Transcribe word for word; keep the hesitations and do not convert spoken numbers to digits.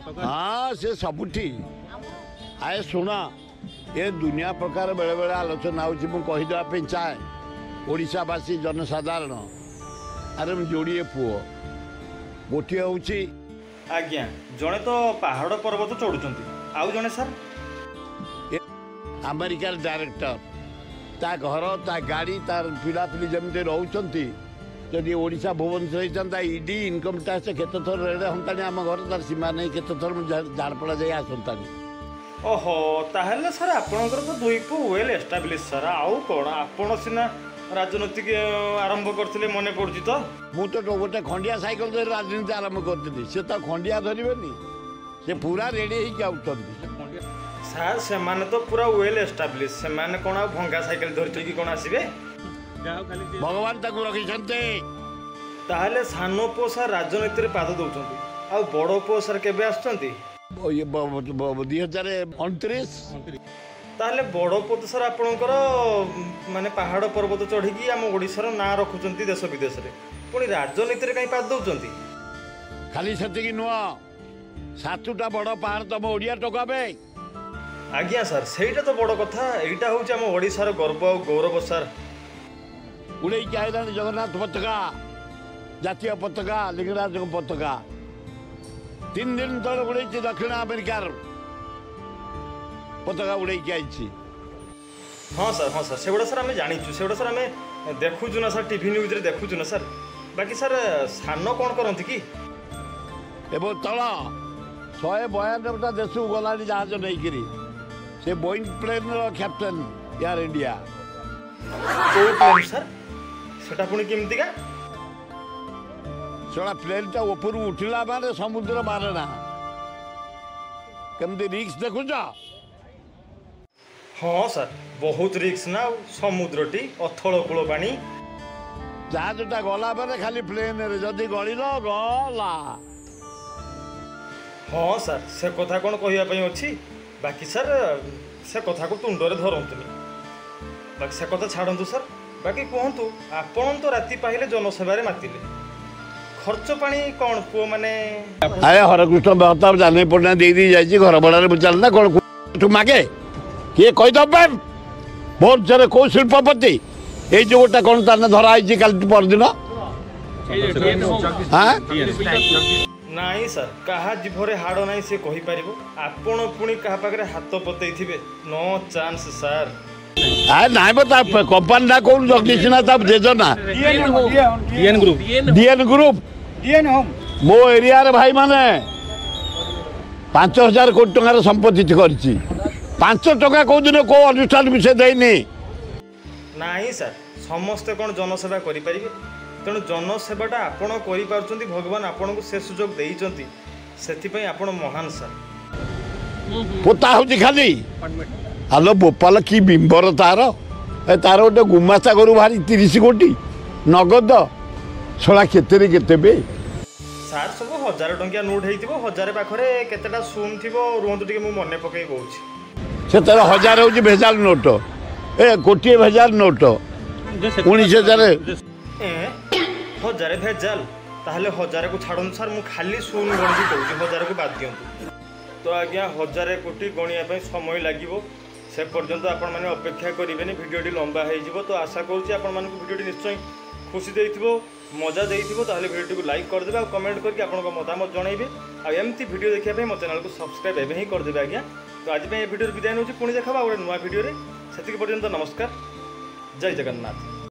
हाँ से सबुठी आए शुण ये दुनिया प्रकार बेले बेले आलोचना होदेवाई चाहे ओडावासी जनसाधारण अरे जोड़े पुओ गोटे हूँ आज्ञा जड़े तो पहाड़ पर्वत चढ़ुं आउ जड़े सर अमेरिकार डायरेक्टर ता घर ता गाड़ी तार पिला पिली जमी रोचती जदि ओडिशा भुवनेश्वर होता इडी इनकम टैक्स केत थर रेड हमतानी आम घर तार सीमा नहीं केत थर झाड़पड़ा जाए आसतानी ओहो ताहले सर आपणकर तो दुई पु वेल एस्टाब्लिश सर आउ कौन आपण सिना राजनीतिक आरंभ करते मन पड़ी तो मुझे तो गोटे खंडिया साइकिल धरी राजनीति आरंभ करी से तो खंडिया धरवे से पूरा रेडी हो सर से माने तो पूरा वेल एस्टाब्लिश से माने कौन आ भंगा साइकिल धरते कि कौन आसबे भगवान ताकू रखिछन्ते ताहले सानो पो सर राजनीति रे पाद दउछन्ती आ बड़ो पो सर केबे आछन्ती ये दुई हजार अणतीस ताहले बड़ो पो तो सर आपणकर माने पहाड़ पर्वत चढ़ी आम ओडिशार ना रखुचन्ती देश विदेश रे पुणी राजनीति रे काई पाद दउछन्ती खाली सेतिकी नुआ सातुटा बड़ पहाड़ तम ओडिया टोकाबे आज्ञा सर सेटा तो बड़ कथा एटा होउछ आम ओडिशार गर्व और गौरव सर उड़े आईला जगन्नाथ पताका जातीय पताका लिंगराज पताका तीन दिन तले उड़े दक्षिण अमेरिकार पताका उड़े आई हाँ सर हाँ सर से गुड़ा सर आम जाचु से गुड़ा सर आम देखुचु ना सर टीवी न्यूज रे देखुचु ना सर बाकी सर सान कौन करती कि एवं तल शहे बयानबेटा देश को गला जहाज नहीं से Boeing plane captain Air India plane sir सेटा पुणी केमतिका सेटा प्लेन टा ऊपर उठिला माने समुद्र मारे ना केमती रिक्स देखुच हाँ सर बहुत रिक्स ना समुद्रटी अथल कूल पानी जहाजटा गला माने खाली प्लेन रे जदि गलिल गला हाँ सर से कथा कौन कहवाई अच्छी बाकी सर से कथा को तुंडरे धरतुनि बाकी से कथा छाड़ू सर बाकी कहतु आपण तो राति पाइले जनसेवारे मातिले खर्च पानी कौन पुओ माने अरे हरकृष्ण महताब जाने पड़ना दे दी जाइए घर बड़ा चलना कौन तू मागे किए कहीदे बहुत जरे कौ शिल्पपति ये जो गोटा कौन तार धराई कल परदिन हाँ नाई सर कहा जीभरे हाड़ नाई से कहि पारिबो आपण पुणी कहा पाखरे हाथ पतई थिबे नो चांस सर आ नाई बता कंपनी ना कौन जगदीश ना तब जेजना DN group DN group DN home मो एरिया रे भाई माने पांच हजार कोटी टंकार संपत्ति करछि पांच टका को दिन को अनुष्ठान विषय देनी नाई सर समस्ते कौन जनसेवा करि परिबे तेणु जनसेवाटा आपण करि पारुचंती भगवान आपण को से सुजोग देइचंती सेथिपई आपण महान सर पोता होची खाली आलो बोपाल की बिंबर तार ए तार गोटे गुमास्ता करू भारी तीस कोटी नगद छड़ा केते केते बे सार सब हजार टंकिया नोट हेइथिबो हजार पाखरे केतेटा सुन थिबो रुहंतु टिके मु मने पकई कहूची से तार हजार होची भेजाल नोट ए कोटी भेजाल नोट उन्नीस हजार हजार भेजाल ताहले हजार को छाड़ू सर मु खाली सुन गणिकी कहूची हजार को बाद दियंतु तो आज्ञा हजार कोटी गणिया समय लगे से पर्यंत आपण मैंने अपेक्षा करेंगे भिडटी लंबा हो तो आशा करुँच आपण मानक भिडटी निश्चय खुशी देइथिबो मजा देइथिबो ताहले भिडियो को लाइक करदेबे और कमेंट करके आपन मतामत जणाइबे आ एमती भिडियो देखिया मो चैनल को सब्सक्राइब एबे ही करदेबे आज्ञा तो आज भिडियो विदाय नउछि पुणी देखा गोटे नुआ भिडियो रे सेतिक पर्यंत नमस्कार जय जगन्नाथ।